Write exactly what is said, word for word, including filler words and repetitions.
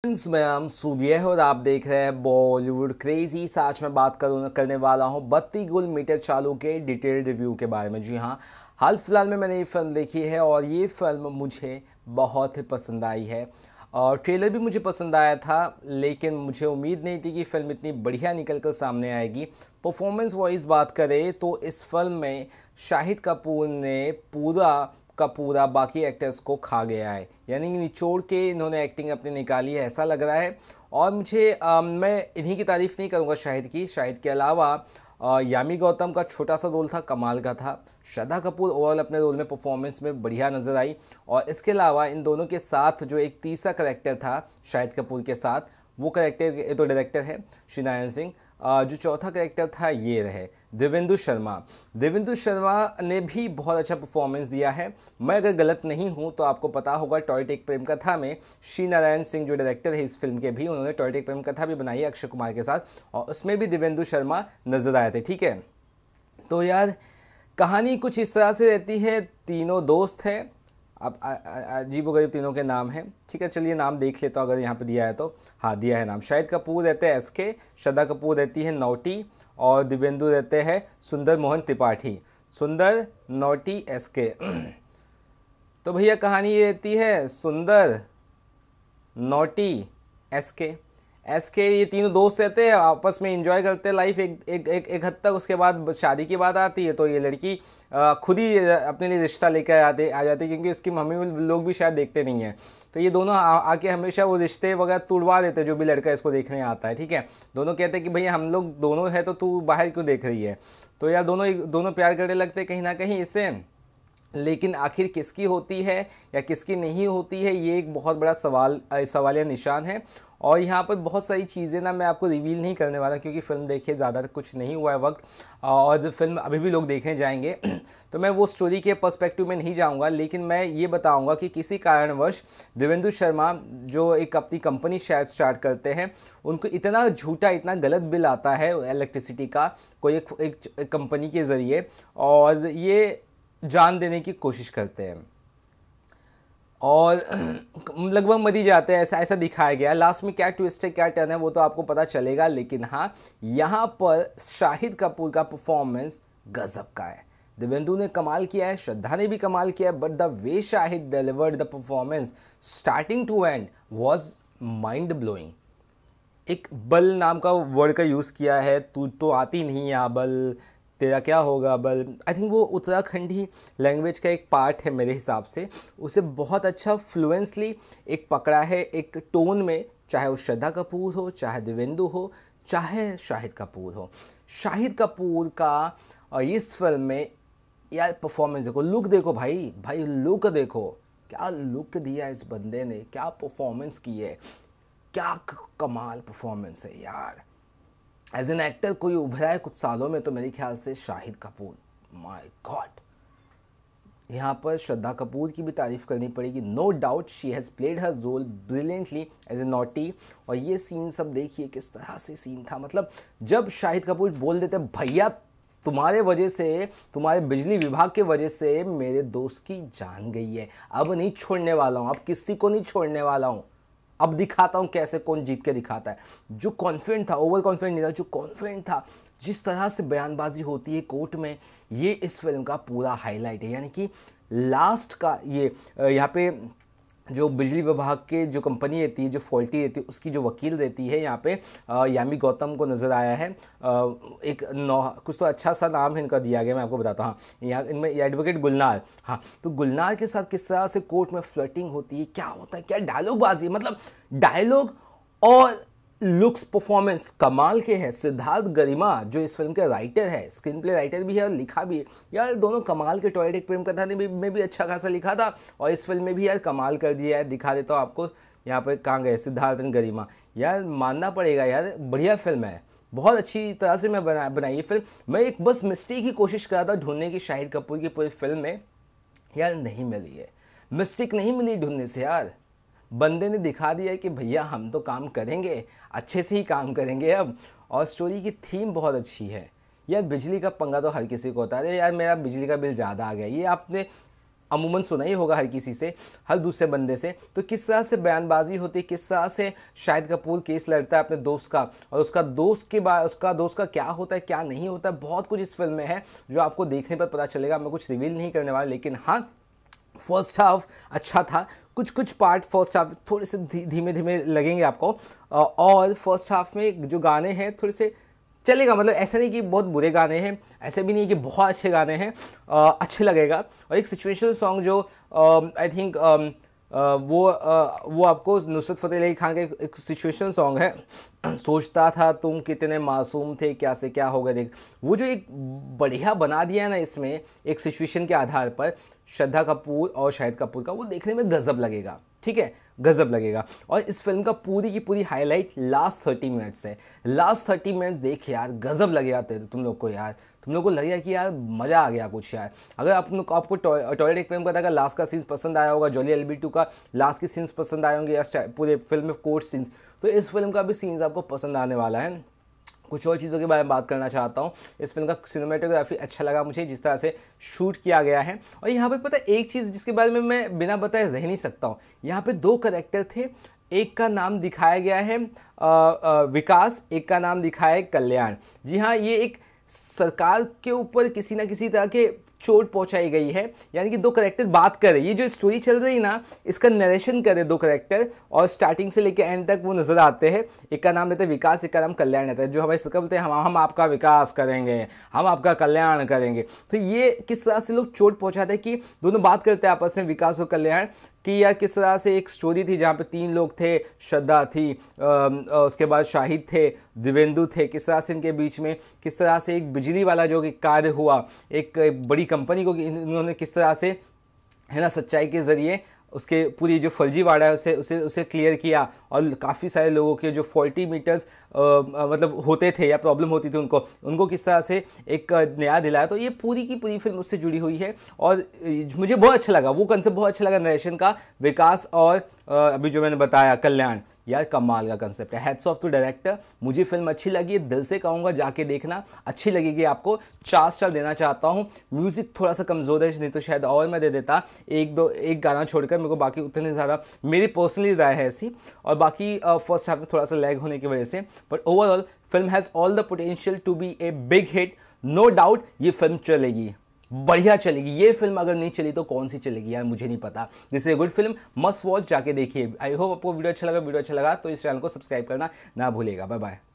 Friends, मैं हम सूर्य है और आप देख रहे हैं बॉलीवुड क्रेजी। आज मैं बात करूँ करने वाला हूँ बत्ती गुल मीटर चालू के डिटेल्ड रिव्यू के बारे में। जी हाँ, हाल फिलहाल में मैंने ये फिल्म देखी है और ये फिल्म मुझे बहुत ही पसंद आई है और ट्रेलर भी मुझे पसंद आया था, लेकिन मुझे उम्मीद नहीं थी कि फिल्म इतनी बढ़िया निकल कर सामने आएगी। परफॉर्मेंस वाइज बात करें तो इस फिल्म में शाहिद कपूर ने पूरा का पूरा बाकी एक्टर्स को खा गया है, यानी कि निचोड़ के इन्होंने एक्टिंग अपनी निकाली है ऐसा लग रहा है। और मुझे आ, मैं इन्हीं की तारीफ़ नहीं करूँगा शाहिद की। शाहिद के अलावा आ, यामी गौतम का छोटा सा रोल था, कमाल का था। श्रद्धा कपूर ओवरऑल अपने रोल में परफॉर्मेंस में बढ़िया नज़र आई। और इसके अलावा इन दोनों के साथ जो एक तीसरा करेक्टर था शाहिद कपूर के साथ, वो करेक्टर ये तो डायरेक्टर है श्री नारायण सिंह। आ, जो चौथा करेक्टर था ये रहे देवेंदु शर्मा। देवेंदु शर्मा ने भी बहुत अच्छा परफॉर्मेंस दिया है। मैं अगर गलत नहीं हूँ तो आपको पता होगा टॉय टेक प्रेम कथा में श्री नारायण सिंह जो डायरेक्टर है इस फिल्म के, भी उन्होंने टॉय टेक प्रेम कथा भी बनाई है अक्षय कुमार के साथ, और उसमें भी देवेंदु शर्मा नजर आए थे। ठीक है, तो यार कहानी कुछ इस तरह से रहती है। तीनों दोस्त हैं, अब अजीब गरीब तीनों के नाम हैं। ठीक है, चलिए नाम देख लेता हूँ अगर यहाँ पे दिया है तो। हाँ, दिया है नाम। शाहिद कपूर रहते हैं एस के, श्रद्धा कपूर रहती है नौटी, और दिव्येंदु रहते हैं सुंदर मोहन त्रिपाठी। सुंदर, नौटी, एस के। तो भैया कहानी ये रहती है सुंदर, नौटी, एस के। एस के ये तीनों दोस्त रहते हैं, आपस में एंजॉय करते हैं लाइफ एक एक एक एक हद तक। उसके बाद शादी की बात आती है तो ये लड़की खुद ही अपने लिए रिश्ता लेकर आते आ जाती है, क्योंकि इसकी मम्मी लोग भी शायद देखते नहीं हैं। तो ये दोनों आ, आके हमेशा वो रिश्ते वगैरह तुड़वा देते हैं जो भी लड़का इसको देखने आता है। ठीक है, दोनों कहते हैं कि भैया हम लोग दोनों है तो तू बाहर क्यों देख रही है। तो यार दोनों दोनों प्यार करने लगते हैं कहीं ना कहीं इससे, लेकिन आखिर किसकी होती है या किसकी नहीं होती है ये एक बहुत बड़ा सवाल सवालिया निशान है। और यहाँ पर बहुत सारी चीज़ें ना मैं आपको रिवील नहीं करने वाला, क्योंकि फ़िल्म देखे ज़्यादा कुछ नहीं हुआ है वक्त, और फिल्म अभी भी लोग देखने जाएंगे तो मैं वो स्टोरी के पर्सपेक्टिव में नहीं जाऊँगा। लेकिन मैं ये बताऊँगा कि किसी कारणवश देवेंदु शर्मा जो एक अपनी कंपनी शायद स्टार्ट करते हैं, उनको इतना झूठा इतना गलत बिल आता है इलेक्ट्रिसिटी का कोई एक, एक कंपनी के ज़रिए, और ये जान देने की कोशिश करते हैं और लगभग मर ही जाते हैं। ऐसा ऐसा दिखाया गया। लास्ट में क्या ट्विस्ट है क्या टर्न है वो तो आपको पता चलेगा। लेकिन हाँ, यहाँ पर शाहिद कपूर का परफॉर्मेंस गजब का है। देवेंदु ने कमाल किया है, श्रद्धा ने भी कमाल किया है, but the way Shahid delivered the performance starting to end was mind blowing. एक बल नाम का वर्ड का यूज़ किया है, तू तो आती नहीं है बल, तेरा क्या होगा बल। आई थिंक वो उत्तराखंडी लैंग्वेज का एक पार्ट है मेरे हिसाब से। उसे बहुत अच्छा फ्लुएंसली एक पकड़ा है एक टोन में, चाहे वो श्रद्धा कपूर हो, चाहे देवेंदु हो, चाहे शाहिद कपूर हो। शाहिद कपूर का इस फिल्म में यार परफॉर्मेंस देखो, लुक देखो भाई भाई लुक देखो, क्या लुक दिया इस बंदे ने, क्या परफॉर्मेंस की है, क्या कमाल परफॉर्मेंस है यार। एज एन एक्टर कोई उभरा है कुछ सालों में तो मेरे ख्याल से शाहिद कपूर, माय गॉड। यहाँ पर श्रद्धा कपूर की भी तारीफ करनी पड़ेगी, no doubt she has played her role brilliantly as a naughty. और ये सीन सब देखिए किस तरह से सीन था, मतलब जब शाहिद कपूर बोल देते भैया तुम्हारे वजह से, तुम्हारे बिजली विभाग के वजह से मेरे दोस्त की जान गई है, अब नहीं छोड़ने वाला हूँ, अब किसी को नहीं छोड़ने वाला हूँ, अब दिखाता हूँ कैसे कौन जीत के दिखाता है। जो कॉन्फिडेंट था, ओवर कॉन्फिडेंट नहीं था, जो कॉन्फिडेंट था, जिस तरह से बयानबाजी होती है कोर्ट में, ये इस फिल्म का पूरा हाईलाइट है। यानी कि लास्ट का ये यहाँ पे जो बिजली विभाग के जो कंपनी रहती है, जो फॉल्टी रहती है, उसकी जो वकील रहती है यहाँ पे यामी गौतम को नज़र आया है। एक नौ कुछ तो अच्छा सा नाम है इनका दिया गया, मैं आपको बताता हूँ। हाँ, यहाँ इनमें एडवोकेट गुलनार। हाँ, तो गुलनार के साथ किस तरह से कोर्ट में फ्लर्टिंग होती है, क्या होता है, क्या डायलॉग बाजी, मतलब डायलॉग और लुक्स परफॉर्मेंस कमाल के हैं। सिद्धार्थ गरिमा जो इस फिल्म के राइटर है, स्क्रीन प्ले राइटर भी है और लिखा भी है, यार दोनों कमाल के। टॉय टेक प्रेम कथा ने भी में भी अच्छा खासा लिखा था और इस फिल्म में भी यार कमाल कर दिया है। दिखा देता हूँ आपको, यहाँ पर कहाँ गए सिद्धार्थ गरिमा, यार मानना पड़ेगा यार, बढ़िया फिल्म है, बहुत अच्छी तरह से मैं बना बनाई ये फिल्म। मैं एक बस मिस्टेक की कोशिश कर रहा था ढूंढने की शाहिद कपूर की पूरी फिल्म में, यार नहीं मिली है, मिस्टेक नहीं मिली ढूंढने से यार। बंदे ने दिखा दिया कि भैया हम तो काम करेंगे, अच्छे से ही काम करेंगे अब। और स्टोरी की थीम बहुत अच्छी है यार। बिजली का पंगा तो हर किसी को होता है, यार मेरा बिजली का बिल ज़्यादा आ गया, ये आपने अमूमन सुना ही होगा हर किसी से, हर दूसरे बंदे से। तो किस तरह से बयानबाजी होती है, किस तरह से शाहिद कपूर केस लड़ता है अपने दोस्त का, और उसका दोस्त के बाद उसका दोस्त का क्या होता है क्या नहीं होता है, बहुत कुछ इस फिल्म में है जो आपको देखने पर पता चलेगा। मैं कुछ रिवील नहीं करने वाला, लेकिन हाँ फर्स्ट हाफ अच्छा था, कुछ कुछ पार्ट फर्स्ट हाफ थोड़े से धीमे धीमे लगेंगे आपको, और फर्स्ट हाफ में जो गाने हैं थोड़े से चलेगा, मतलब ऐसा नहीं कि बहुत बुरे गाने हैं, ऐसे भी नहीं कि बहुत अच्छे गाने हैं, अच्छे लगेगा। और एक सिचुएशनल सॉन्ग जो आई थिंक वो आ, वो आपको नुसरत फ़तेह अली खान का एक सिचुएशनल सॉन्ग है, सोचता था तुम कितने मासूम थे क्या से क्या हो गया देख, वो जो एक बढ़िया बना दिया है ना इसमें एक सिचुएशन के आधार पर श्रद्धा कपूर और शाहिद कपूर का, वो देखने में गजब लगेगा, ठीक है, गजब लगेगा। और इस फिल्म का पूरी की पूरी हाईलाइट लास्ट थर्टी मिनट्स है, लास्ट थर्टी मिनट्स देख यार गजब लगेगा तुम लोग को यार, तुम लोग को लगेगा कि यार मज़ा आ गया कुछ यार। अगर आप लोग आपको टॉयलेट एक्वेरियम का अगर लास्ट का सीन्स पसंद आया होगा, जॉली एल बी टू का लास्ट के सीन्स पसंद आए होंगे, या पूरे फिल्म में कोर्ट सीन्स, तो इस फिल्म का भी सीन्स आपको पसंद आने वाला है। कुछ और चीज़ों के बारे में बात करना चाहता हूँ। इस फिल्म का सिनेमेटोग्राफी अच्छा लगा मुझे, जिस तरह से शूट किया गया है। और यहाँ पे पता है एक चीज़ जिसके बारे में मैं बिना बताए रह नहीं सकता हूँ, यहाँ पे दो कैरेक्टर थे, एक का नाम दिखाया गया है आ, आ, विकास, एक का नाम दिखाया है कल्याण। जी हाँ, ये एक सरकार के ऊपर किसी ना किसी तरह के चोट पहुंचाई गई है, यानी कि दो करेक्टर बात कर रहे हैं, ये जो स्टोरी चल रही है ना इसका नरेशन कर रहे दो करेक्टर, और स्टार्टिंग से लेकर एंड तक वो नजर आते हैं। एक का नाम रहता है विकास, एक का नाम कल्याण रहता है। जो हमारे सरकार बोलते हैं हम हम आपका विकास करेंगे, हम आपका कल्याण करेंगे, तो ये किस तरह से लोग चोट पहुंचाते हैं कि दोनों बात करते हैं आपस में, विकास और कल्याण, कि यार किस तरह से एक स्टोरी थी जहाँ पे तीन लोग थे, श्रद्धा थी, आ, उसके बाद शाहिद थे, दिवेंदु थे, किस तरह से इनके बीच में किस तरह से एक बिजली वाला जो कि कार्य हुआ, एक, एक बड़ी कंपनी को इन्होंने किस तरह से है ना सच्चाई के ज़रिए उसके पूरी जो फर्जीवाड़ा है उसे उसे उसे क्लियर किया, और काफ़ी सारे लोगों के जो फॉल्टी मीटर्स मतलब होते थे या प्रॉब्लम होती थी उनको उनको किस तरह से एक न्याय दिलाया। तो ये पूरी की पूरी फिल्म उससे जुड़ी हुई है, और मुझे बहुत अच्छा लगा वो कंसेप्ट, बहुत अच्छा लगा नरेशन का, विकास और अभी जो मैंने बताया कल्याण, यार कमाल का कंसेप्ट है। हैट्स ऑफ टू डायरेक्टर, मुझे फिल्म अच्छी लगी, दिल से कहूँगा जाके देखना, अच्छी लगेगी आपको, चार स्टार देना चाहता हूँ। म्यूज़िक थोड़ा सा कमज़ोर है, नहीं तो शायद और मैं दे देता एक दो एक गाना छोड़कर, मेरे को बाकी उतने ज़्यादा मेरी पर्सनली राय है ऐसी, और बाकी फर्स्ट हाफ में थोड़ा सा लैग होने की वजह से, but overall film has all the potential to be a big hit, no doubt ये फिल्म चलेगी, बढ़िया चलेगी। ये फिल्म अगर नहीं चली तो कौन सी चलेगी यार, मुझे नहीं पता। This is a good film, must watch, जाके देखिए। आई होप आपको वीडियो अच्छा लगा, वीडियो अच्छा लगा तो इस चैनल को सब्सक्राइब करना ना भूलिएगा। Bye bye.